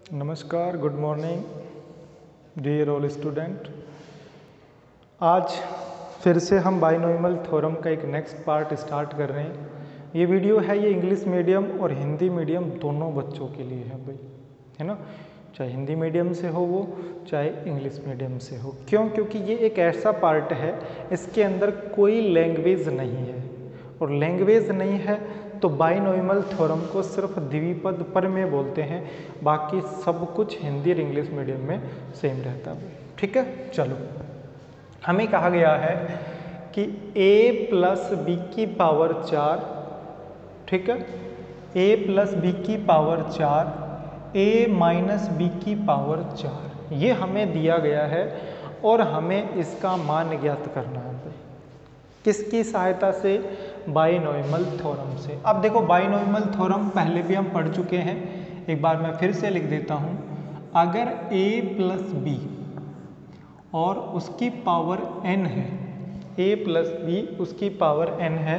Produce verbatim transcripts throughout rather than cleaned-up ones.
नमस्कार, good morning dear all student. आज फिर से हम बाइनोमियल थ्योरम का एक नेक्स्ट पार्ट स्टार्ट कर रहे हैं। ये वीडियो है ये इंग्लिश मीडियम और हिंदी मीडियम दोनों बच्चों के लिए है भाई, है ना। चाहे हिंदी मीडियम से हो वो, चाहे इंग्लिश मीडियम से हो। क्यों? क्योंकि ये एक ऐसा पार्ट है इसके अंदर कोई लैंग्वेज नहीं है, और लैंग्वेज नहीं है तो बाइनोमियल थ्योरम को सिर्फ द्विपद पर में बोलते हैं, बाकी सब कुछ हिंदी और इंग्लिश मीडियम में सेम रहता है। ठीक है, चलो हमें कहा गया है कि a प्लस बी की पावर चार, ठीक है, a प्लस बी की पावर चार, a माइनस बी की पावर चार, ये हमें दिया गया है और हमें इसका मान ज्ञात करना है। किसकी सहायता से? बाइनोमियल थ्योरम से। अब देखो बाइनोमियल थ्योरम पहले भी हम पढ़ चुके हैं, एक बार मैं फिर से लिख देता हूं। अगर a प्लस बी और उसकी पावर n है, a प्लस बी उसकी पावर n है,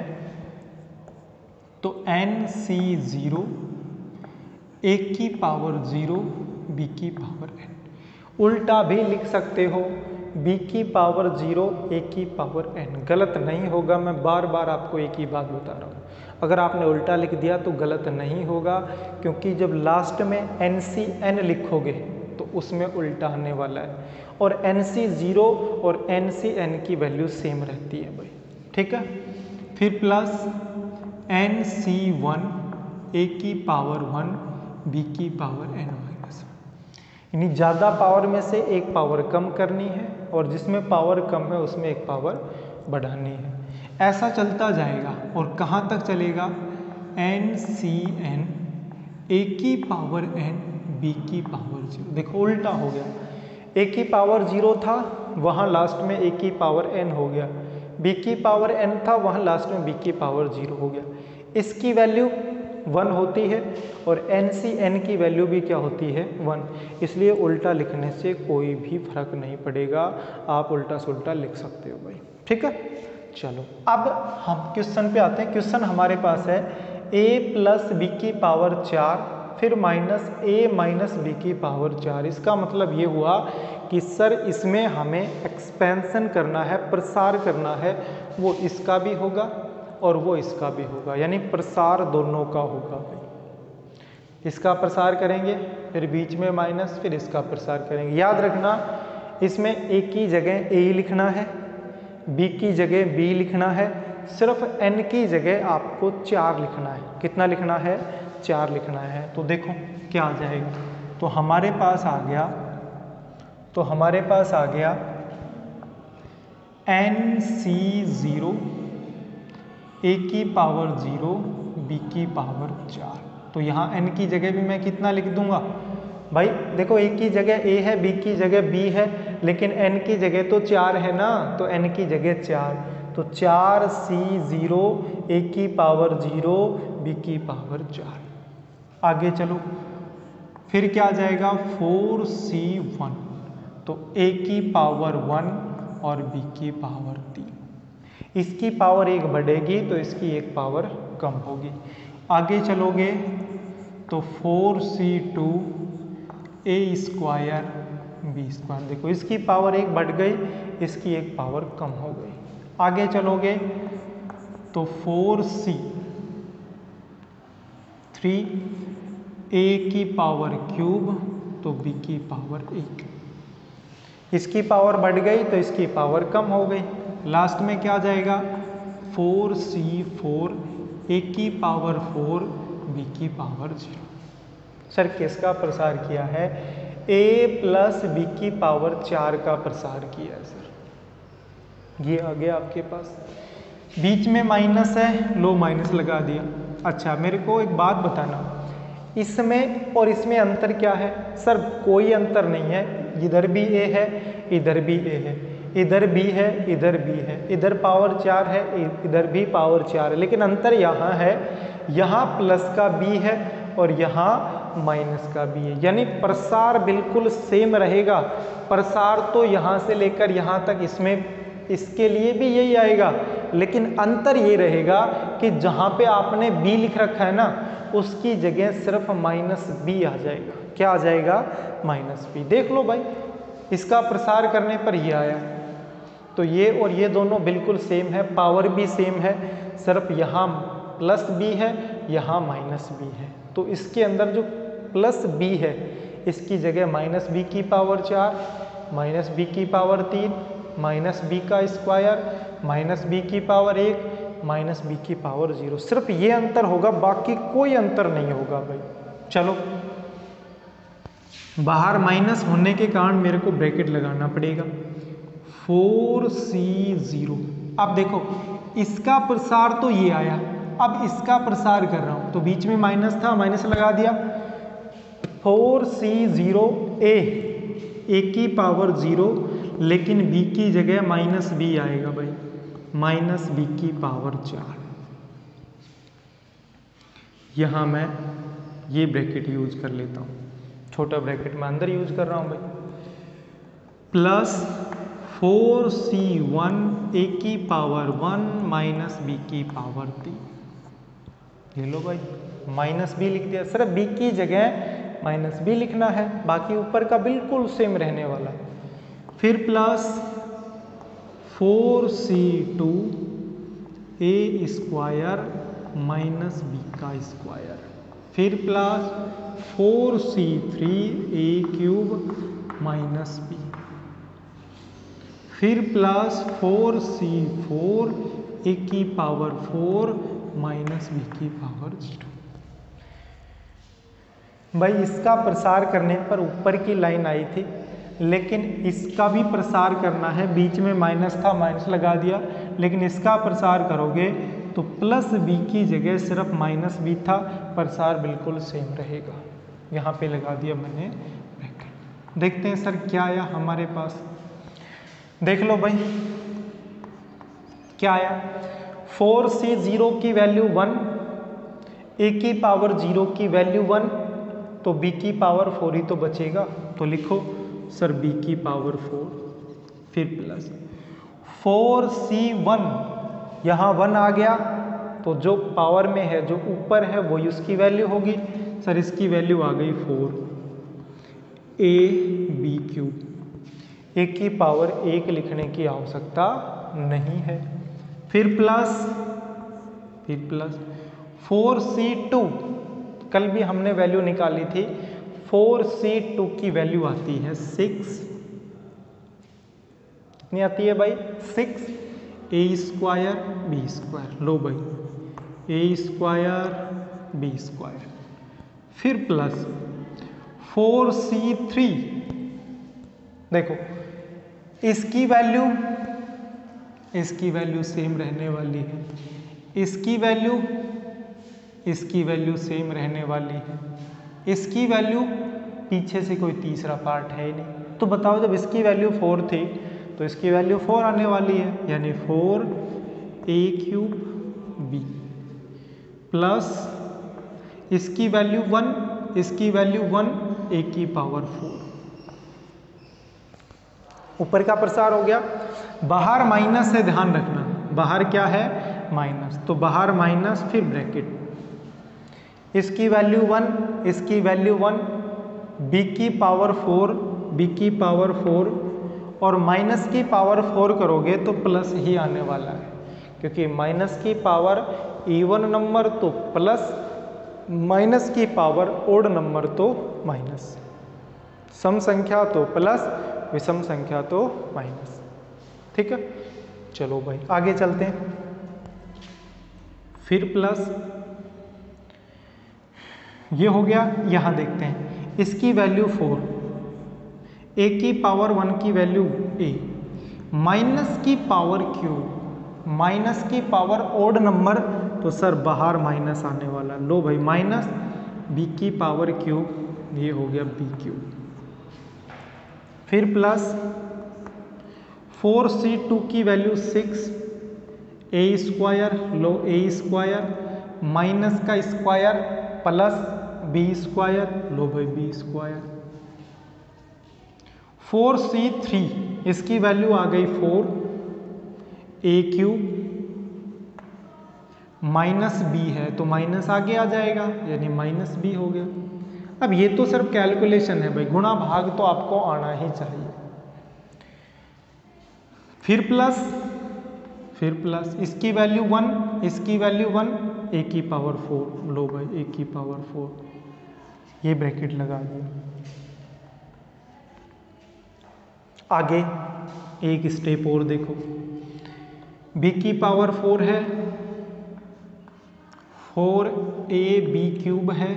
तो एन सी जीरो, a की पावर जीरो, b की पावर n। उल्टा भी लिख सकते हो, b की पावर जीरो, a की पावर n। गलत नहीं होगा, मैं बार बार आपको एक ही बात बता रहा हूँ। अगर आपने उल्टा लिख दिया तो गलत नहीं होगा, क्योंकि जब लास्ट में एन सी एन लिखोगे तो उसमें उल्टा आने वाला है, और एन सी जीरो और एन सी एन की वैल्यू सेम रहती है भाई। ठीक है, फिर plus N C one, A की पावर वन, बी की पावर एन माइनस, यानी ज़्यादा पावर में से एक पावर कम करनी है और जिसमें पावर कम है उसमें एक पावर बढ़ानी है। ऐसा चलता जाएगा और कहाँ तक चलेगा? एन सी एन, ए की पावर एन, बी की पावर जीरो। देखो उल्टा हो गया, ए की पावर जीरो था वहाँ लास्ट में ए की पावर एन हो गया, बी की पावर एन था वहाँ लास्ट में बी की पावर जीरो हो गया। इसकी वैल्यू वन होती है और एन सी एन की वैल्यू भी क्या होती है? वन। इसलिए उल्टा लिखने से कोई भी फर्क नहीं पड़ेगा, आप उल्टा सुल्टा लिख सकते हो भाई। ठीक है, चलो अब हम क्वेश्चन पे आते हैं। क्वेश्चन हमारे पास है a प्लस बी की पावर चार, फिर माइनस ए माइनस बी की पावर चार। इसका मतलब ये हुआ कि सर इसमें हमें एक्सपेंशन करना है, प्रसार करना है, वो इसका भी होगा और वो इसका भी होगा, यानी प्रसार दोनों का होगा भाई। इसका प्रसार करेंगे, फिर बीच में माइनस, फिर इसका प्रसार करेंगे। याद रखना इसमें a की जगह a लिखना है, b की जगह b लिखना है, सिर्फ n की जगह आपको चार लिखना है। कितना लिखना है? चार लिखना है। तो देखो क्या आ जाएगा, तो हमारे पास आ गया तो हमारे पास आ गया एन सी जीरो, ए की पावर जीरो, बी की पावर चार। तो यहाँ n की जगह भी मैं कितना लिख दूंगा भाई? देखो a की जगह a है, b की जगह b है, लेकिन n की जगह तो चार है ना, तो n की जगह चार, तो चार सी जीरो, a की पावर जीरो, b की पावर चार। आगे चलो, फिर क्या आ जाएगा? फोर सी वन, तो a की पावर वन और b की पावर तीन। इसकी पावर एक बढ़ेगी तो इसकी एक पावर कम होगी। आगे चलोगे तो four C two, A square, B square. देखो इसकी पावर एक बढ़ गई, इसकी एक पावर कम हो गई। आगे चलोगे तो फोर सी थ्री, ए की पावर क्यूब, तो बी की पावर एक। इसकी पावर बढ़ गई तो इसकी पावर कम हो गई। लास्ट में क्या आ जाएगा? फोर सी फोर, ए की पावर फोर, बी की पावर जीरो। सर किसका प्रसार किया है? a प्लस बी की पावर चार का प्रसार किया है सर। ये आ गया आपके पास, बीच में माइनस है, लो माइनस लगा दिया। अच्छा मेरे को एक बात बताना, इसमें और इसमें अंतर क्या है? सर कोई अंतर नहीं है, इधर भी a है, इधर भी a है, इधर b है, इधर b है, इधर पावर चार है, इधर भी पावर चार है, लेकिन अंतर यहाँ है, यहाँ प्लस का b है और यहाँ माइनस का b है, यानी प्रसार बिल्कुल सेम रहेगा। प्रसार तो यहाँ से लेकर यहाँ तक इसमें इसके लिए भी यही आएगा, लेकिन अंतर ये रहेगा कि जहाँ पे आपने b लिख रखा है ना, उसकी जगह सिर्फ माइनस बी आ जाएगा। क्या आ जाएगा? Minus B. देख लो भाई, इसका प्रसार करने पर ये आया, तो ये और ये दोनों बिल्कुल सेम है, पावर भी सेम है, सिर्फ यहाँ प्लस बी है, यहाँ माइनस बी है। तो इसके अंदर जो प्लस बी है इसकी जगह माइनस बी की पावर चार, माइनस बी की पावर तीन, माइनस बी का स्क्वायर, माइनस बी की पावर एक, माइनस बी की पावर जीरो। सिर्फ ये अंतर होगा, बाकी कोई अंतर नहीं होगा भाई। चलो, बाहर माइनस होने के कारण मेरे को ब्रैकेट लगाना पड़ेगा। Four C zero. अब देखो, इसका प्रसार तो ये आया, अब इसका प्रसार कर रहा हूं तो बीच में माइनस था, माइनस लगा दिया। फोर सी जीरो ए, ए की पावर जीरो, लेकिन बी की जगह माइनस बी आएगा भाई, माइनस बी की पावर चार। यहां मैं ये ब्रैकेट यूज कर लेता हूं, छोटा ब्रैकेट मैं अंदर यूज कर रहा हूं भाई। Plus four C one A की पावर वन माइनस बी की पावर तीन। ये लो भाई, माइनस बी लिख दिया, सिर्फ बी की जगह माइनस बी लिखना है, बाकी ऊपर का बिल्कुल सेम रहने वाला। फिर plus four C two A square minus B का स्क्वायर, फिर plus four C three A cube minus B, फिर plus four C four A की पावर फोर माइनस बी की पावर जीरो। भाई इसका प्रसार करने पर ऊपर की लाइन आई थी, लेकिन इसका भी प्रसार करना है, बीच में माइनस था, माइनस लगा दिया, लेकिन इसका प्रसार करोगे तो प्लस बी की जगह सिर्फ माइनस बी था, प्रसार बिल्कुल सेम रहेगा। यहाँ पे लगा दिया मैंने ब्रैकेट। देखते हैं सर क्या आया हमारे पास। देख लो भाई क्या आया, फोर सी जीरो की वैल्यू वन, ए की पावर जीरो की वैल्यू वन, तो बी की पावर फोर ही तो बचेगा, तो लिखो सर बी की पावर फोर, फिर प्लस फोर सी वन, यहाँ वन आ गया तो जो पावर में है, जो ऊपर है वही उसकी वैल्यू होगी, सर इसकी वैल्यू आ गई four, A B cube. A की पावर एक लिखने की आवश्यकता नहीं है, फिर प्लस फिर प्लस फोर सी टू, कल भी हमने वैल्यू निकाली थी, फोर सी टू की वैल्यू आती है सिक्स, कितनी आती है भाई? Six, A square B square. लो भाई, ए स्क्वायर बी स्क्वायर, फिर प्लस फोर सी थ्री, देखो इसकी वैल्यू इसकी वैल्यू सेम रहने वाली है, इसकी वैल्यू इसकी वैल्यू सेम रहने वाली है, इसकी वैल्यू पीछे से कोई तीसरा पार्ट है ही नहीं, तो बताओ जब इसकी वैल्यू फोर थी तो इसकी वैल्यू फोर आने वाली है, यानी four A cube B, plus इसकी वैल्यू वन, इसकी वैल्यू वन, ए की पावर फोर। ऊपर का प्रसार हो गया, बाहर माइनस है, ध्यान रखना, बाहर क्या है? माइनस, तो बाहर माइनस, फिर ब्रैकेट, इसकी वैल्यू वन, इसकी वैल्यू वन, बी की पावर फोर, बी की पावर फोर, और माइनस की पावर फोर करोगे तो प्लस ही आने वाला है, क्योंकि माइनस की पावर इवन नंबर तो प्लस, माइनस की पावर ओड नंबर तो माइनस, सम संख्या तो प्लस, विषम संख्या तो माइनस। ठीक है, चलो भाई आगे चलते हैं। फिर प्लस ये हो गया, यहां देखते हैं इसकी वैल्यू फोर, ए की पावर वन की वैल्यू ए, माइनस की पावर क्यूब, माइनस की पावर ओड नंबर, तो सर बाहर माइनस आने वाला। लो भाई, माइनस बी की पावर क्यूब, ये हो गया बी क्यूब, फिर प्लस फोर सी टू की वैल्यू सिक्स, ए स्क्वायर, लो ए स्क्वायर, माइनस का स्क्वायर प्लस बी स्क्वायर, लो भाई B square, four C three, इसकी वैल्यू आ गई four, A cube, minus B है तो माइनस आगे आ जाएगा, यानी माइनस बी हो गया। अब ये तो सिर्फ कैलकुलेशन है भाई, गुणा भाग तो आपको आना ही चाहिए। फिर प्लस, फिर प्लस, इसकी वैल्यू वन, इसकी वैल्यू वन, ए की पावर फोर, लो भाई ए की पावर फोर, ये ब्रैकेट लगा दिया। आगे एक स्टेप और देखो, बी की पावर फोर है, फोर ए बी क्यूब है,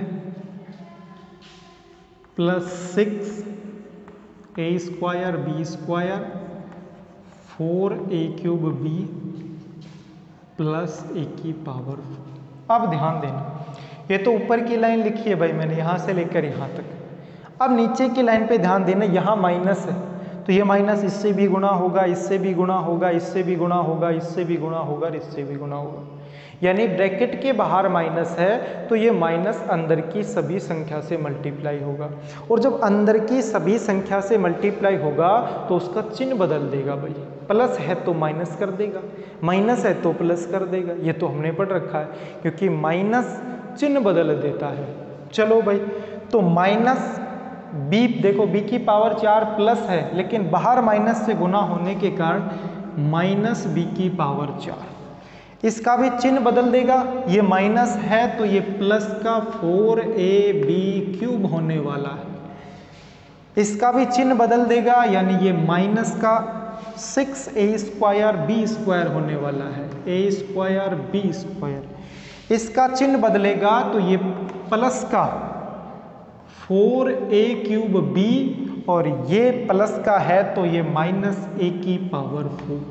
plus six A square B square, four A cube B plus A की पावर फोर। अब ध्यान देना, ये तो ऊपर की लाइन लिखी है भाई मैंने, यहाँ से लेकर यहाँ तक। अब नीचे की लाइन पे ध्यान देना, यहाँ माइनस है तो ये माइनस इससे भी गुणा होगा, इससे भी गुणा होगा, इससे भी गुणा होगा, इससे भी गुणा होगा, इससे भी गुणा होगा। यानी ब्रैकेट के बाहर माइनस है तो ये माइनस अंदर की सभी संख्या से मल्टीप्लाई होगा, और जब अंदर की सभी संख्या से मल्टीप्लाई होगा तो उसका चिन्ह बदल देगा भाई। प्लस है तो माइनस कर देगा, माइनस है तो प्लस कर देगा, ये तो हमने पढ़ रखा है, क्योंकि माइनस चिन्ह बदल देता है। चलो भाई, तो माइनस बी, देखो बी की पावर चार प्लस है, लेकिन बाहर माइनस से गुना होने के कारण माइनस बी की पावर चार, इसका भी चिन्ह बदल देगा। ये माइनस है तो ये प्लस का फोर ए बी क्यूब होने वाला है, इसका भी चिन्ह बदल देगा, यानी ये माइनस का six A square B square होने वाला है, ए स्क्वायर बी स्क्वायर। इसका चिन्ह बदलेगा तो ये प्लस का फोर ए क्यूब बी, और ये प्लस का है तो ये माइनस ए की पावर फोर।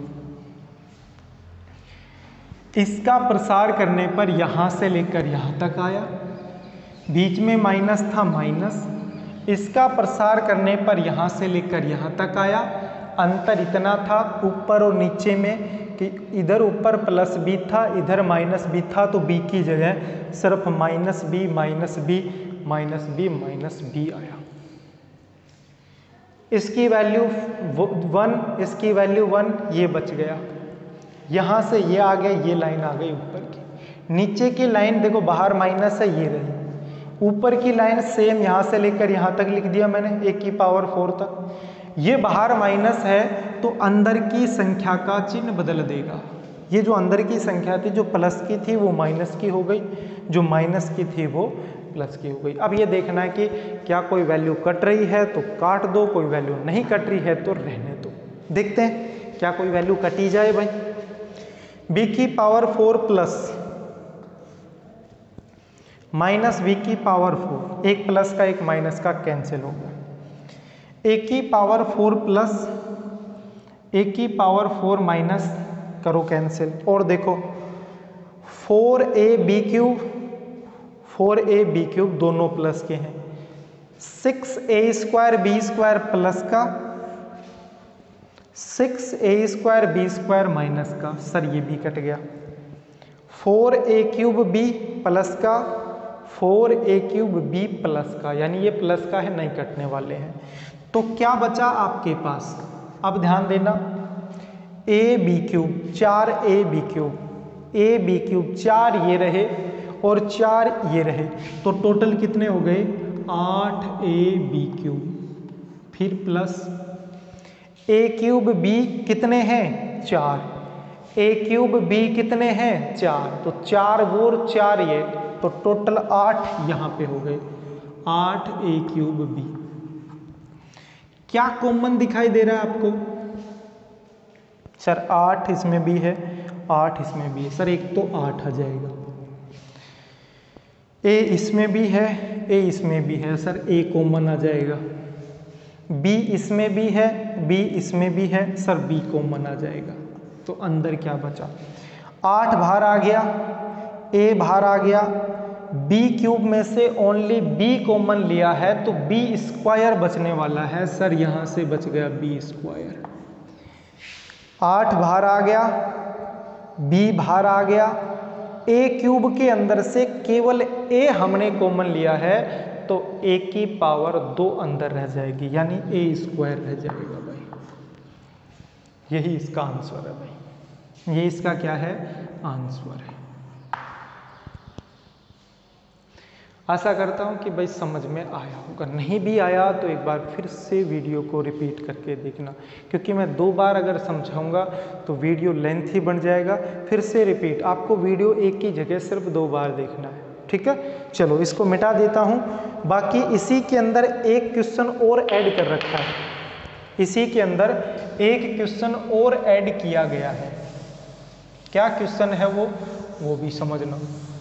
इसका प्रसार करने पर यहां से लेकर यहां तक आया, बीच में माइनस था माइनस, इसका प्रसार करने पर यहां से लेकर यहां तक आया। अंतर इतना था ऊपर और नीचे में कि इधर ऊपर प्लस बी था, इधर माइनस बी था, तो बी की जगह सिर्फ minus B minus B minus B minus B आया। इसकी वैल्यू वन, इसकी वैल्यू वन, ये बच गया। यहाँ से ये आ गया, ये लाइन आ गई ऊपर की। नीचे की लाइन देखो बाहर माइनस है, ये रही। ऊपर की लाइन सेम, यहाँ से लेकर यहाँ तक लिख दिया मैंने, एक की पावर फोर तक। ये बाहर माइनस है तो अंदर की संख्या का चिन्ह बदल देगा। ये जो अंदर की संख्या थी, जो प्लस की थी वो माइनस की हो गई, जो माइनस की थी वो प्लस की हो गई। अब ये देखना है कि क्या कोई वैल्यू कट रही है तो काट दो, कोई वैल्यू नहीं कट रही है तो रहने दो। देखते हैं क्या कोई वैल्यू कटी जाए भाई। बी की power four plus minus B की पावर फोर, एक प्लस का एक माइनस का कैंसिल हो गया। ए की पावर फोर प्लस ए की पावर फोर माइनस करो कैंसिल, और देखो four A B cube, four A B cube दोनों प्लस के हैं। Six A square B square plus का, six A square B square minus का, सर ये भी कट गया। Four A cube B plus का, four A cube B plus का, यानी ये प्लस का है, नहीं कटने वाले हैं। तो क्या बचा आपके पास, अब ध्यान देना, ए बी क्यूब, चार A B cube, A B cube चार ये रहे और चार ये रहे, तो टोटल कितने हो गए, आठ ए बी क्यूब। फिर प्लस ए क्यूब बी कितने हैं, चार, ए क्यूब बी कितने हैं, चार, तो चार वो और चार ये, तो टोटल आठ यहाँ पे हो गए, आठ ए क्यूब बी। क्या कॉमन दिखाई दे रहा है आपको, सर आठ इसमें भी है, आठ इसमें भी है, सर एक तो आठ आ जाएगा। ए इसमें भी है, ए इसमें भी है, सर ए कॉमन आ जाएगा। बी इसमें भी है, बी इसमें भी है, सर बी कॉमन आ जाएगा। तो अंदर क्या बचा, आठ बाहर आ गया, ए बाहर आ गया, बी क्यूब में से ओनली बी कॉमन लिया है तो बी स्क्वायर बचने वाला है, सर यहाँ से बच गया बी स्क्वायर। आठ बाहर आ गया, बी बाहर आ गया, ए क्यूब के अंदर से केवल ए हमने कॉमन लिया है तो ए की पावर दो अंदर रह जाएगी, यानी ए स्क्वायर रह जाएगा भाई। यही इसका आंसर है भाई, ये इसका क्या है, आंसर है। आशा करता हूँ कि भाई समझ में आया होगा, नहीं भी आया तो एक बार फिर से वीडियो को रिपीट करके देखना, क्योंकि मैं दो बार अगर समझाऊंगा तो वीडियो लेंथ ही बन जाएगा। फिर से रिपीट, आपको वीडियो एक ही जगह सिर्फ दो बार देखना है, ठीक है। चलो इसको मिटा देता हूँ। बाकी इसी के अंदर एक क्वेश्चन और ऐड कर रखा है, इसी के अंदर एक क्वेश्चन और ऐड किया गया है। क्या क्वेश्चन है वो वो भी समझना।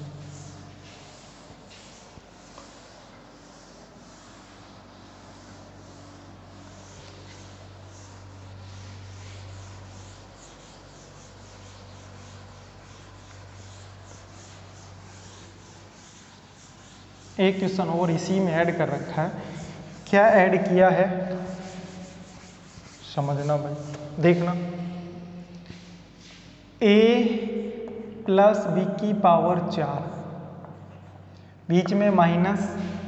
एक क्वेश्चन और इसी में ऐड कर रखा है। क्या ऐड किया है समझना भाई, देखना। a प्लस बी की पावर चार, बीच में माइनस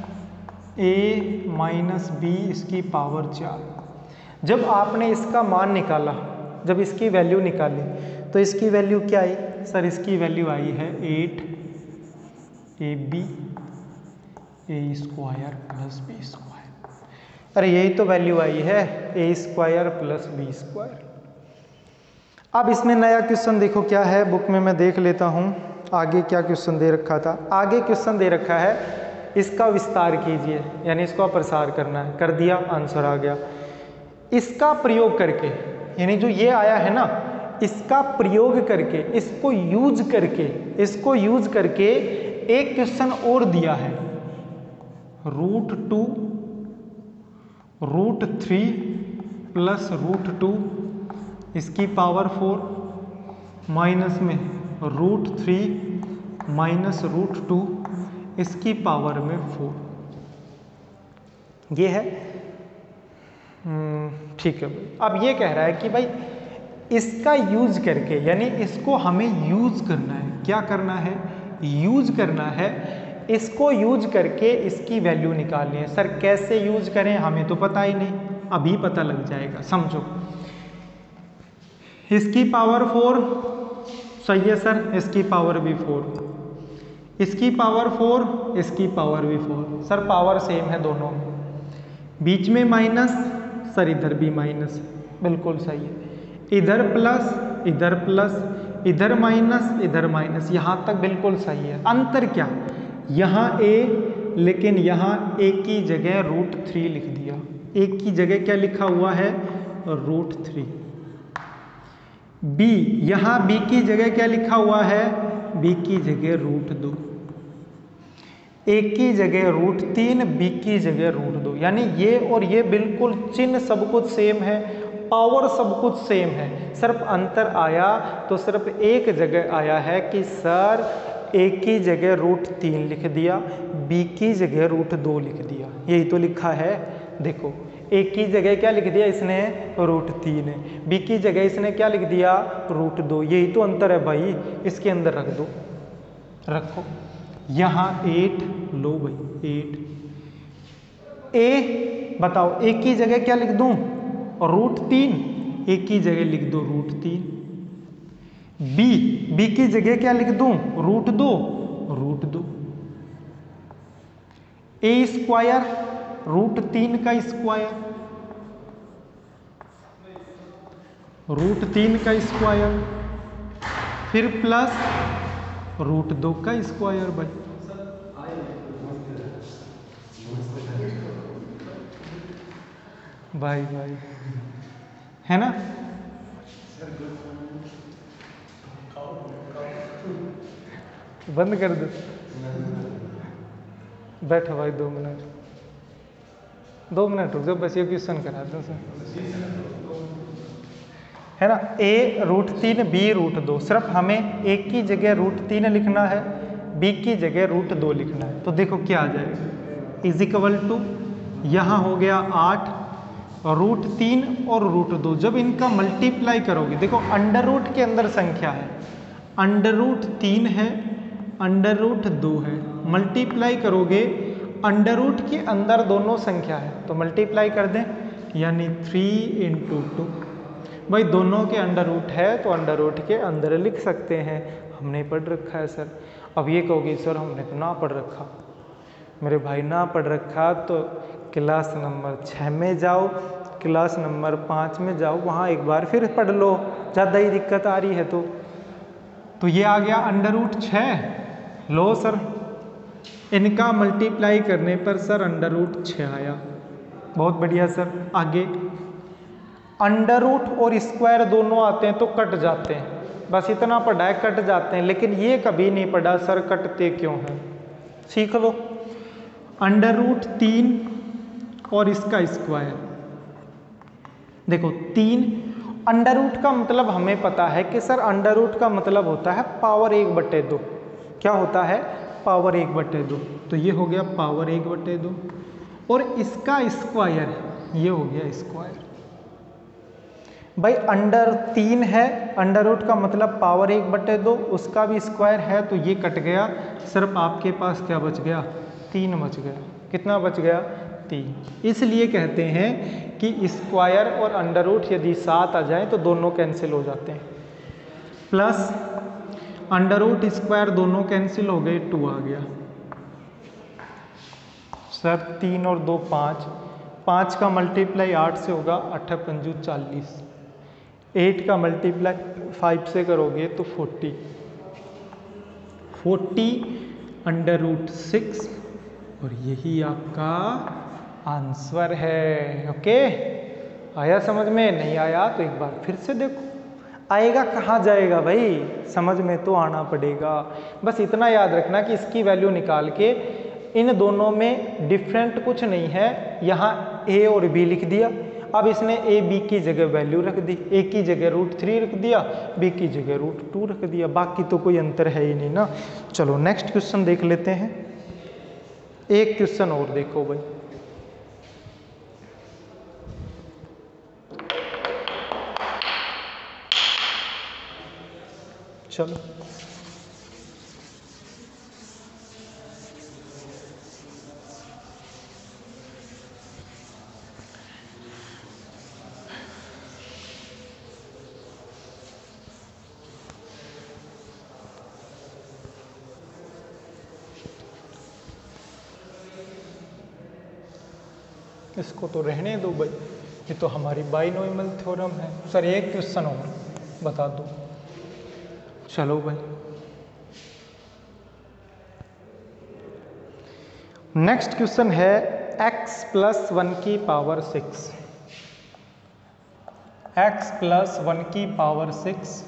a माइनस बी इसकी पावर चार। जब आपने इसका मान निकाला, जब इसकी वैल्यू निकाली तो इसकी वैल्यू क्या आई सर? इसकी वैल्यू आई है eight A B A square plus B square. अरे यही तो वैल्यू आई है, A square plus B square. अब इसमें नया क्वेश्चन देखो क्या है, बुक में मैं देख लेता हूँ आगे क्या क्वेश्चन दे रखा था। आगे क्वेश्चन दे रखा है इसका विस्तार कीजिए, यानी इसको प्रसार करना है। कर दिया, आंसर आ गया। इसका प्रयोग करके, यानी जो ये आया है ना, इसका प्रयोग करके, इसको यूज करके, इसको यूज करके एक क्वेश्चन और दिया है, root two root three plus root two इसकी पावर फोर माइनस में root three minus root two इसकी पावर में फोर। ये है ठीक है। अब ये कह रहा है कि भाई इसका यूज करके, यानी इसको हमें यूज करना है। क्या करना है? यूज करना है। इसको यूज करके इसकी वैल्यू निकालनी है। सर कैसे यूज करें, हमें तो पता ही नहीं, अभी पता लग जाएगा। समझो, इसकी पावर फोर सही है सर, इसकी पावर भी फोर, इसकी पावर फोर, इसकी पावर भी फोर। सर पावर सेम है दोनों में, बीच में माइनस, सर इधर भी माइनस, बिल्कुल सही है। इधर प्लस, इधर प्लस, इधर माइनस, इधर माइनस, यहाँ तक बिल्कुल सही है। अंतर क्या? यहाँ ए, लेकिन यहाँ ए की जगह रूट थ्री लिख दिया। ए की जगह क्या लिखा हुआ है? Root three. बी, यहाँ बी की जगह क्या लिखा हुआ है? बी की जगह रूट दो। ए की जगह रूट तीन, बी की जगह रूट दो। यानी ये और ये बिल्कुल चिन्ह सब कुछ सेम है, पावर सब कुछ सेम है। सिर्फ अंतर आया तो सिर्फ एक जगह आया है कि सर ए की जगह रूट तीन लिख दिया, बी की जगह रूट दो लिख दिया। यही तो लिखा है। देखो, ए की जगह क्या लिख दिया इसने? रूट तीन है। बी की जगह इसने क्या लिख दिया? रूट दो। यही तो अंतर है भाई, इसके अंदर रख दो, रखो। यहाँ एट लो भाई, एट। ए बताओ, ए की जगह क्या लिख दूं? रूट तीन। ए की जगह लिख दो रूट तीन। बी, बी की जगह क्या लिख दूं? रूट दो, रूट दो। ए स्क्वायर, रूट तीन का स्क्वायर, रूट तीन का स्क्वायर, फिर प्लस रूट दो का स्क्वायर। भाई भाई भाई है ना? बंद कर दो, बैठो भाई दो मिनट, दो मिनट रुक जाओ, बस ये क्वेश्चन करा दो सर, है ना? ए रूट तीन, बी रूट दो। सिर्फ हमें ए की जगह रूट तीन लिखना है, बी की जगह रूट दो लिखना है। तो देखो क्या आ जाएगा, इज इक्वल टू, यहाँ हो गया आठ, रूट तीन और रूट दो। जब इनका मल्टीप्लाई करोगे, देखो अंडर रूट के अंदर संख्या है, अंडर रूट तीन है, अंडर रूट दो है। मल्टीप्लाई करोगे, अंडर रूट के अंदर दोनों संख्या है तो मल्टीप्लाई कर दें, यानी थ्री इंटू टू। भाई दोनों के अंडर रूट है तो अंडर रूट के अंदर लिख सकते हैं, हमने पढ़ रखा है सर। अब ये कहोगे सर हमने तो ना पढ़ रखा, मेरे भाई ना पढ़ रखा तो क्लास नंबर छः में जाओ, क्लास नंबर पाँच में जाओ, वहाँ एक बार फिर पढ़ लो, ज़्यादा ही दिक्कत आ रही है तो तो ये आ गया अंडर रूट छः। लो सर, इनका मल्टीप्लाई करने पर सर अंडर रूट छः आया। बहुत बढ़िया सर। आगे अंडर रूट और स्क्वायर दोनों आते हैं तो कट जाते हैं, बस इतना पढ़ा है कट जाते हैं, लेकिन ये कभी नहीं पढ़ा सर कटते क्यों हैं। सीख लो। अंडर रूट तीन और इसका स्क्वायर, देखो तीन अंडर रूट का मतलब हमें पता है कि सर अंडर रूट का मतलब होता है पावर एक बटे दो। क्या होता है? पावर एक बटे दो। तो ये हो गया पावर एक बटे दो, और इसका स्क्वायर ये हो गया स्क्वायर। भाई अंडर तीन है, अंडर रूट का मतलब पावर एक बटे दो, उसका भी स्क्वायर है, तो ये कट गया। सिर्फ आपके पास क्या बच गया? तीन बच गया। कितना बच गया? तीन। इसलिए कहते हैं कि स्क्वायर और अंडर रूट यदि साथ आ जाए तो दोनों कैंसिल हो जाते हैं। प्लस अंडर रूट स्क्वायर दोनों कैंसिल हो गए, टू आ गया। सर तीन और दो पाँच, पाँच का मल्टीप्लाई आठ से होगा, अठ पंजू चालीस। एट का मल्टीप्लाई फाइव से करोगे तो forty. Forty under root six, और यही आपका आंसर है। ओके, आया समझ में? नहीं आया तो एक बार फिर से देखो। आएगा कहाँ जाएगा भाई, समझ में तो आना पड़ेगा। बस इतना याद रखना कि इसकी वैल्यू निकाल के, इन दोनों में डिफरेंट कुछ नहीं है, यहाँ ए और बी लिख दिया। अब इसने ए बी की जगह वैल्यू रख दी, ए की जगह रूट थ्री रख दिया, बी की जगह रूट टू रख दिया, बाकी तो कोई अंतर है ही नहीं ना। चलो नेक्स्ट क्वेश्चन देख लेते हैं। एक क्वेश्चन और देखो भाई। चलो इसको तो रहने दो भाई, ये तो हमारी बाइनोमियल थ्योरम है। सर एक क्वेश्चन और बता दो। चलो भाई नेक्स्ट क्वेश्चन है x प्लस वन की power six. x plus one की पावर सिक्स,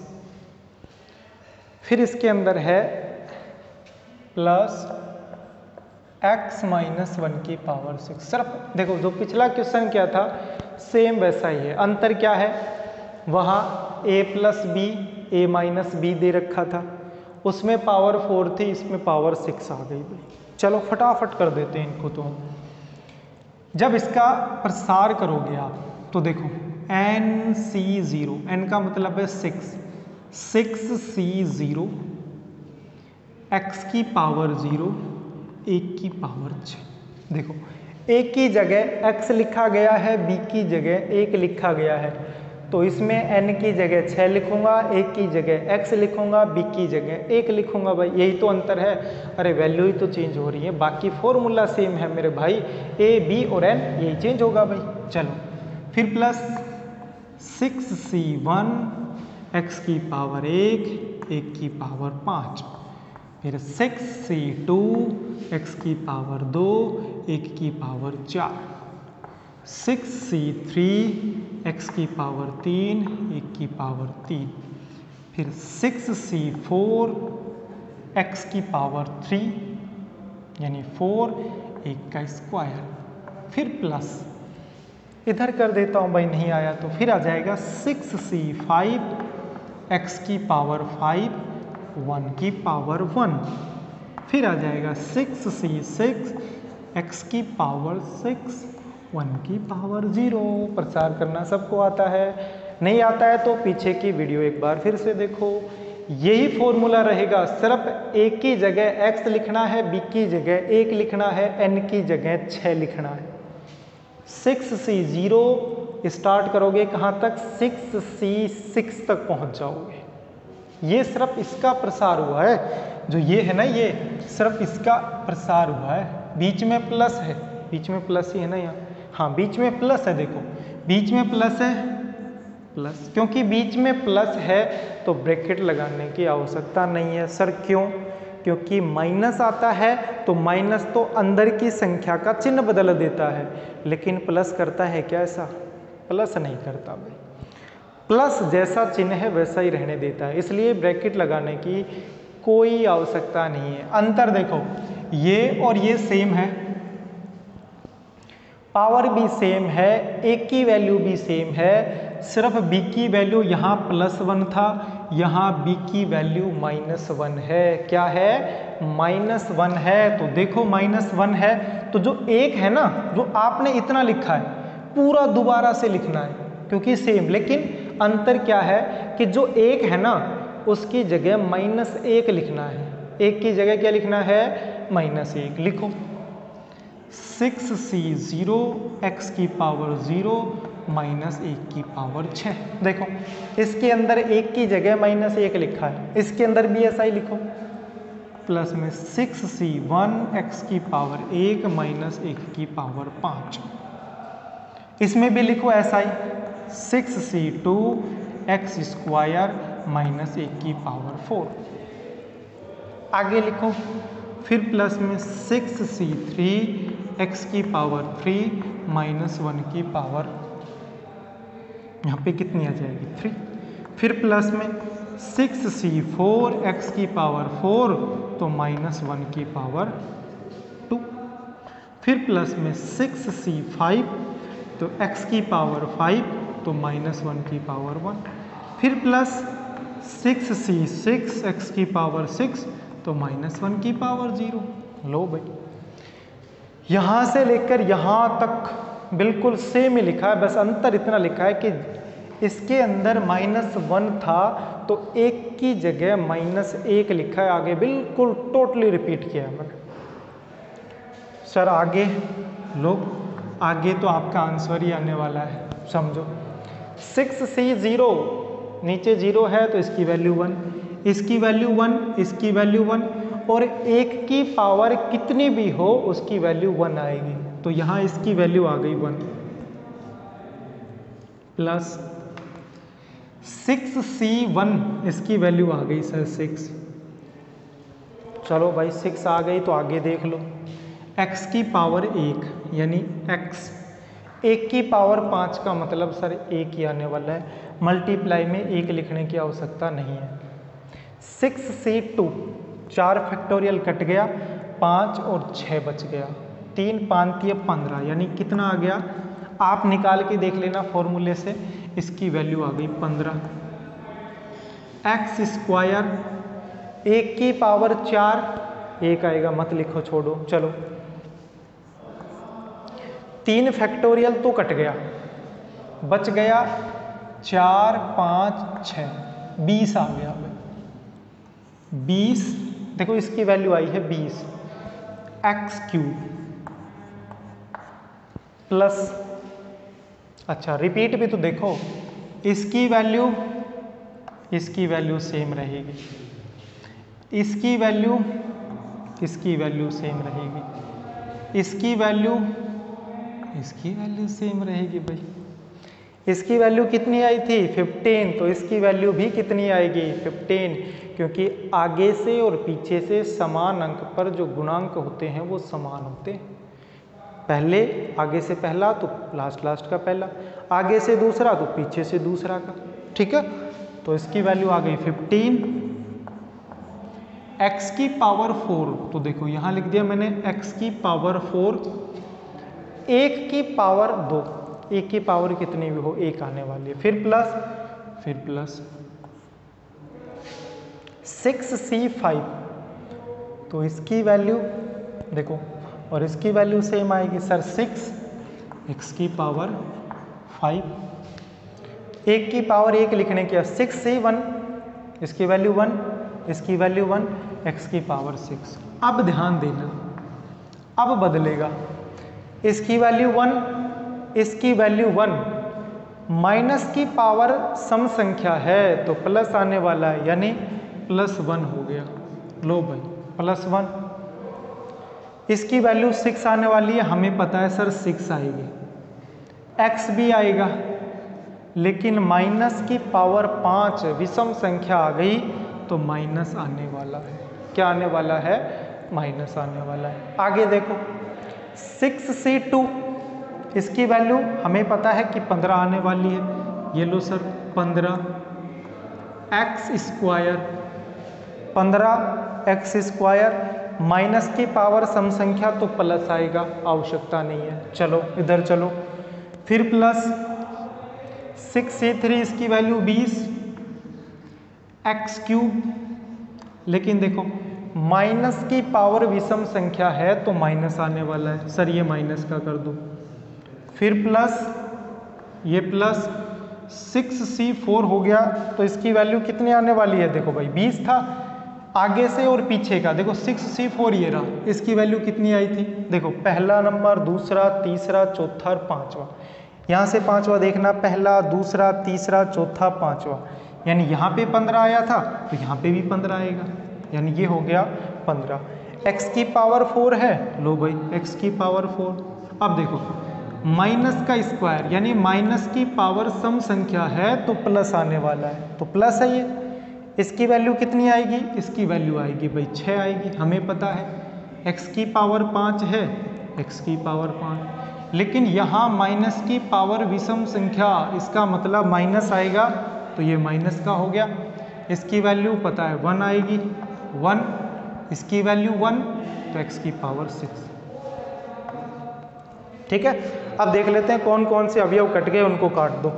फिर इसके अंदर है प्लस x माइनस वन की पावर सिक्स। सिर्फ देखो जो पिछला क्वेश्चन क्या था सेम वैसा ही है। अंतर क्या है? वहाँ a plus B A minus B दे रखा था, उसमें पावर फोर थी, इसमें पावर सिक्स आ गई भाई। चलो फटाफट कर देते हैं इनको। तो जब इसका प्रसार करोगे आप तो देखो एन सी जीरो, एन का मतलब है six, six C zero, X की पावर जीरो, एक की पावर छः। देखो एक की जगह x लिखा गया है, b की जगह एक लिखा गया है, तो इसमें n की जगह छः लिखूंगा, एक की जगह x लिखूंगा, b की जगह एक लिखूंगा। भाई यही तो अंतर है। अरे वैल्यू ही तो चेंज हो रही है, बाकी फॉर्मूला सेम है मेरे भाई, a b और n यही चेंज होगा भाई। चलो फिर plus six C one, x की पावर एक, एक की पावर पाँच, फिर सिक्स सी टू, एक्स की पावर दो, एक की पावर चार, सिक्स सी थ्री, एक्स की पावर तीन, एक की पावर तीन, फिर सिक्स सी फोर, एक्स की पावर थ्री यानी फोर, एक का स्क्वायर, फिर प्लस इधर कर देता हूँ भाई, नहीं आया तो फिर आ जाएगा सिक्स सी फाइव, एक्स की पावर फाइव, वन की पावर वन, फिर आ जाएगा सिक्स सी सिक्स, एक्स की पावर सिक्स, वन की पावर जीरो। प्रसार करना सबको आता है, नहीं आता है तो पीछे की वीडियो एक बार फिर से देखो। यही फॉर्मूला रहेगा, सिर्फ एक की जगह x लिखना है, b की जगह एक लिखना है, n की जगह छः लिखना है। सिक्स सी जीरो स्टार्ट करोगे कहाँ तक? सिक्स सी सिक्स तक पहुँच जाओगे। ये सिर्फ इसका प्रसार हुआ है, जो ये है ना, ये सिर्फ इसका प्रसार हुआ है, बीच में प्लस है, बीच में प्लस ही है ना यहाँ, हाँ बीच में प्लस है, देखो बीच में प्लस है, प्लस, क्योंकि बीच में प्लस है तो ब्रैकेट लगाने की आवश्यकता नहीं है। सर क्यों? क्योंकि माइनस आता है तो माइनस तो अंदर की संख्या का चिन्ह बदल देता है, लेकिन प्लस करता है क्या ऐसा? प्लस नहीं करता भाई, प्लस जैसा चिन्ह है वैसा ही रहने देता है, इसलिए ब्रैकेट लगाने की कोई आवश्यकता नहीं है। अंतर देखो, ये और ये सेम है, पावर भी सेम है, एक की वैल्यू भी सेम है, सिर्फ b की वैल्यू यहाँ प्लस वन था, यहाँ b की वैल्यू माइनस वन है। क्या है? माइनस वन है। तो देखो माइनस वन है तो जो एक है ना, जो आपने इतना लिखा है पूरा दोबारा से लिखना है, क्योंकि सेम, लेकिन अंतर क्या है कि जो एक है ना उसकी जगह माइनस एक लिखना है, एक की जगह क्या लिखना है? माइनस एक। लिखो सिक्स सी जीरो एक्स की पावर जीरो माइनस एक की पावर छः। देखो इसके अंदर एक की जगह माइनस एक लिखा है, इसके अंदर भी ऐसा ही लिखो, प्लस में सिक्स सी वन एक्स की पावर एक माइनस एक की पावर पाँच। इसमें भी लिखो ऐसा ही, six C two x square minus एक की पावर फोर। आगे लिखो फिर प्लस में सिक्स सी थ्री एक्स की पावर थ्री माइनस वन की पावर, यहाँ पे कितनी आ जाएगी? थ्री। फिर प्लस में सिक्स सी फोर एक्स की पावर फोर तो माइनस वन की पावर टू। फिर प्लस में सिक्स सी फाइव तो एक्स की पावर फाइव तो माइनस वन की पावर वन। फिर plus six C six x की पावर सिक्स तो माइनस वन की पावर जीरो। लो भाई, यहाँ से लेकर यहाँ तक बिल्कुल सेम ही लिखा है, बस अंतर इतना लिखा है कि इसके अंदर माइनस वन था तो एक की जगह माइनस एक लिखा है, आगे बिल्कुल टोटली रिपीट किया है मैंने। सर आगे लोग, आगे तो आपका आंसर ही आने वाला है, समझो। सिक्स सी जीरो, नीचे जीरो है तो इसकी वैल्यू वन, इसकी वैल्यू वन, इसकी वैल्यू वन, और एक की पावर कितनी भी हो उसकी वैल्यू वन आएगी, तो यहाँ इसकी वैल्यू आ गई one. Plus six C one, इसकी वैल्यू आ गई सर सिक्स। चलो भाई सिक्स आ गई तो आगे देख लो, x की पावर एक यानी x, एक की पावर पाँच का मतलब सर एक ही आने वाला है, मल्टीप्लाई में एक लिखने की आवश्यकता नहीं है। सिक्स सी टू, चार फैक्टोरियल कट गया, पाँच और छः बच गया, तीन पाँच ये पंद्रह, यानी कितना आ गया? आप निकाल के देख लेना फॉर्मूले से, इसकी वैल्यू आ गई पंद्रह। एक्स स्क्वायर, एक की पावर चार, एक आएगा मत लिखो छोड़ो, चलो तीन फैक्टोरियल तो कट गया, बच गया चार पाँच छः, बीस आ गया भाई, बीस। देखो इसकी वैल्यू आई है बीस, एक्स क्यूब प्लस, अच्छा रिपीट भी तो देखो, इसकी वैल्यू, इसकी वैल्यू सेम रहेगी, इसकी वैल्यू, इसकी वैल्यू सेम रहेगी, इसकी वैल्यू, इसकी वैल्यू सेम रहेगी भाई। इसकी वैल्यू कितनी आई थी? फिफ्टीन, तो इसकी वैल्यू भी कितनी आएगी? फिफ्टीन, क्योंकि आगे से और पीछे से समान अंक पर जो गुणांक होते हैं वो समान होते हैं। पहले आगे से पहला तो लास्ट लास्ट का पहला, आगे से दूसरा तो पीछे से दूसरा का, ठीक है। तो इसकी वैल्यू आ गई फिफ्टीन। x की पावर फोर, तो देखो यहाँ लिख दिया मैंने x की पावर फोर, एक की पावर दो, एक की पावर कितनी भी हो एक आने वाली है, फिर प्लस, फिर प्लस सिक्स सी फाइव, तो इसकी वैल्यू देखो और इसकी वैल्यू सेम आएगी सर सिक्स, एक्स की पावर फाइव, एक की पावर एक लिखने की, सिक्स सी वन, इसकी वैल्यू वन, इसकी वैल्यू वन, एक्स की पावर सिक्स। अब ध्यान देना, अब बदलेगा, इसकी वैल्यू वन, इसकी वैल्यू वन, माइनस की पावर सम संख्या है तो प्लस आने वाला है, यानी प्लस वन हो गया। लो भाई प्लस वन, इसकी वैल्यू सिक्स आने वाली है, हमें पता है सर सिक्स आएगी, एक्स भी आएगा, लेकिन माइनस की पावर पाँच विषम संख्या आ गई तो माइनस आने वाला है। क्या आने वाला है? माइनस आने वाला है। आगे देखो सिक्स सी टू, इसकी वैल्यू हमें पता है कि पंद्रह आने वाली है, ये लो सर पंद्रह एक्स स्क्वायर, पंद्रह एक्स स्क्वायर माइनस की पावर सम संख्या तो प्लस आएगा, आवश्यकता नहीं है। चलो इधर चलो, फिर प्लस सिक्स सी थ्री, इसकी वैल्यू बीस एक्स क्यूब, लेकिन देखो माइनस की पावर विषम संख्या है तो माइनस आने वाला है, सर ये माइनस का कर दो। फिर प्लस ये प्लस सिक्स सी फोर हो गया, तो इसकी वैल्यू कितनी आने वाली है? देखो भाई बीस था, आगे से और पीछे का देखो सिक्स सी फोर ये रहा, इसकी वैल्यू कितनी आई थी? देखो पहला नंबर, दूसरा, तीसरा, चौथा और पांचवा, यहाँ से पांचवा देखना, पहला, दूसरा, तीसरा, चौथा, पांचवा, यानी यहाँ पे पंद्रह आया था तो यहाँ पे भी पंद्रह आएगा, यानी ये हो गया पंद्रह। एक्स की पावर फोर है, लो भाई एक्स की पावर फोर। अब देखो माइनस का स्क्वायर यानी माइनस की पावर सम संख्या है तो प्लस आने वाला है, तो प्लस है ये। इसकी वैल्यू कितनी आएगी? इसकी वैल्यू आएगी भाई छः आएगी, हमें पता है एक्स की पावर पाँच है, एक्स की पावर पाँच, लेकिन यहाँ माइनस की पावर विषम संख्या, इसका मतलब माइनस आएगा तो ये माइनस का हो गया। इसकी वैल्यू पता है वन आएगी, वन, इसकी वैल्यू वन, तो एक्स की पावर सिक्स। ठीक है, अब देख लेते हैं कौन कौन से अवयव कट गए, उनको काट दो।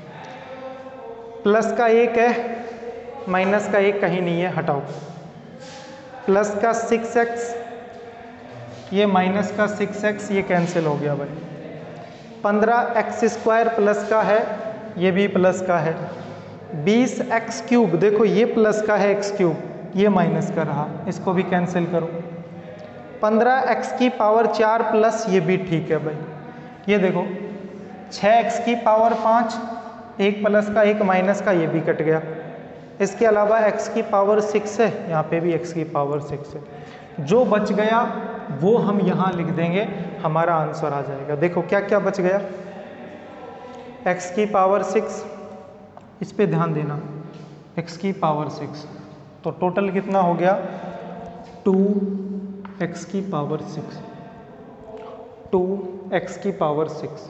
प्लस का एक है, माइनस का एक कहीं नहीं है, हटाओ। प्लस का सिक्स एक्स, ये माइनस का सिक्स एक्स, ये कैंसिल हो गया भाई। पंद्रह एक्स स्क्वायर प्लस का है, ये भी प्लस का है। बीस एक्स क्यूब, देखो ये प्लस का है एक्स क्यूब, ये माइनस का रहा, इसको भी कैंसिल करो। पंद्रह एक्स की पावर चार प्लस, ये भी ठीक है भाई। ये देखो छः एक्स की पावर पाँच, एक प्लस का एक माइनस का, ये भी कट गया। इसके अलावा एक्स की पावर सिक्स है, यहाँ पे भी एक्स की पावर सिक्स है। जो बच गया वो हम यहाँ लिख देंगे, हमारा आंसर आ जाएगा। देखो क्या क्या बच गया, एक्स की पावर सिक्स, इस पे ध्यान देना, एक्स की पावर सिक्स, तो टोटल कितना हो गया? टू एक्स की पावर सिक्स, टू एक्स की पावर सिक्स।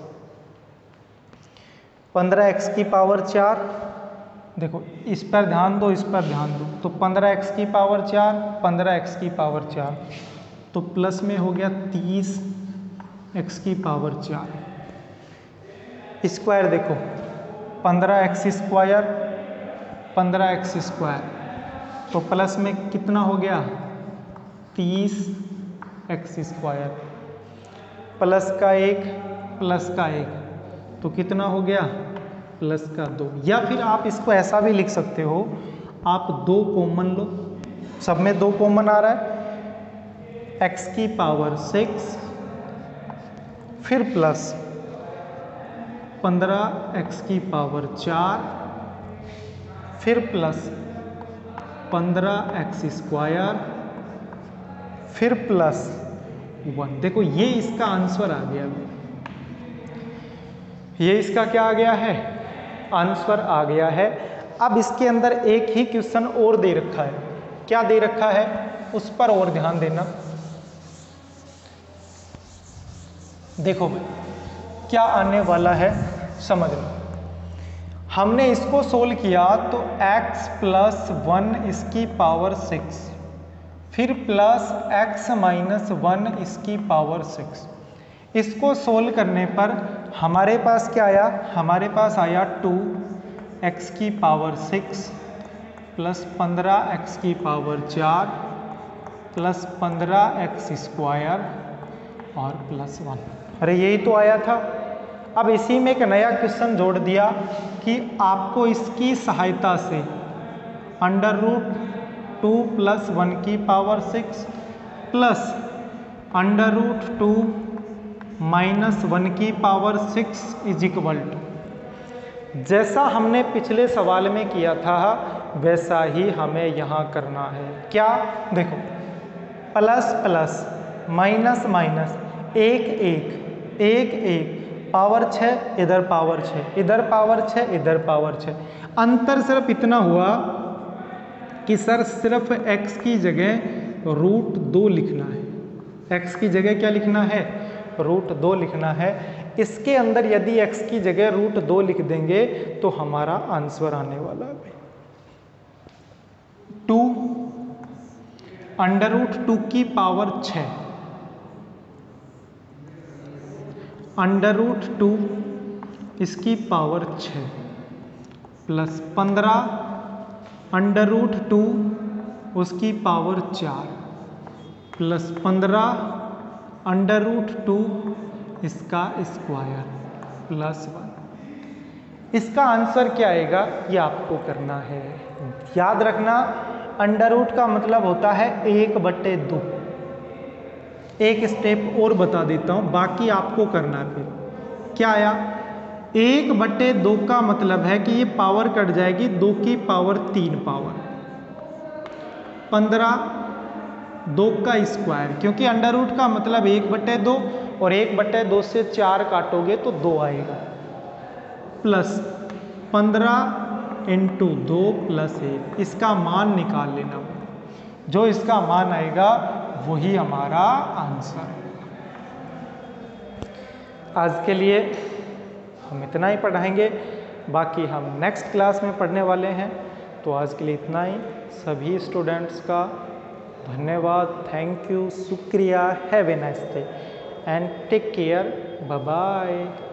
पंद्रह एक्स की पावर चार, देखो इस पर ध्यान दो, इस पर ध्यान दो, तो पंद्रह एक्स की पावर चार, पंद्रह एक्स की पावर चार, तो प्लस में हो गया तीस एक्स की पावर चार। स्क्वायर देखो पंद्रह एक्स स्क्वायर, पंद्रह एक्स स्क्वायर, तो प्लस में कितना हो गया? तीस एक्स स्क्वायर, प्लस का एक, प्लस का एक, तो कितना हो गया? प्लस का दो। या फिर आप इसको ऐसा भी लिख सकते हो, आप दो कॉमन लो, सब में दो कॉमन आ रहा है, एक्स की पावर सिक्स, फिर प्लस पंद्रह एक्स की पावर चार, फिर प्लस पंद्रह एक्स स्क्वायर, फिर प्लस वन। देखो ये इसका आंसर आ गया, ये इसका क्या आ गया है? आंसर आ गया है। अब इसके अंदर एक ही क्वेश्चन और दे रखा है, क्या दे रखा है उस पर और ध्यान देना। देखो भाई क्या आने वाला है समझ लो। हमने इसको सोल्व किया तो x प्लस वन इसकी पावर सिक्स, फिर प्लस x माइनस वन इसकी पावर सिक्स। इसको सोल्व करने पर हमारे पास क्या आया? हमारे पास आया टू एक्स की पावर सिक्स प्लस पंद्रह एक्स की पावर चार प्लस पंद्रह एक्स स्क्वायर और प्लस वन। अरे यही तो आया था। अब इसी में एक नया क्वेश्चन जोड़ दिया कि आपको इसकी सहायता से under root two plus one की power six plus under root two minus one की power six is equal to, जैसा हमने पिछले सवाल में किया था वैसा ही हमें यहाँ करना है। क्या? देखो प्लस प्लस माइनस माइनस एक एक एक एक पावर छः, इधर पावर छः, इधर पावर छः, इधर पावर छः। अंतर सिर्फ इतना हुआ कि सर सिर्फ x की जगह रूट दो लिखना है। x की जगह क्या लिखना है? रूट दो लिखना है। इसके अंदर यदि x की जगह रूट दो लिख देंगे तो हमारा आंसर आने वाला है टू अंडर रूट टू की पावर छः, अंडर रूट टू इसकी पावर छः प्लस पंद्रह अंडर रूट टू उसकी पावर चार प्लस पंद्रह अंडर रूट टू इसका स्क्वायर प्लस वन। इसका आंसर क्या आएगा ये आपको करना है। याद रखना अंडर रूट का मतलब होता है एक बटे दो। एक स्टेप और बता देता हूँ, बाकी आपको करना है। फिर क्या आया? एक बटे दो का मतलब है कि ये पावर कट जाएगी, दो की पावर तीन पावर पंद्रह, दो का स्क्वायर, क्योंकि अंडर रूट का मतलब एक बटे दो और एक बटे दो से चार काटोगे तो दो आएगा, प्लस पंद्रह इंटू दो प्लस एक। इसका मान निकाल लेना, जो इसका मान आएगा वही हमारा आंसर है। आज के लिए हम इतना ही पढ़ाएंगे, बाकी हम नेक्स्ट क्लास में पढ़ने वाले हैं। तो आज के लिए इतना ही। सभी स्टूडेंट्स का धन्यवाद, थैंक यू, शुक्रिया, have a nice day and take care, bye bye.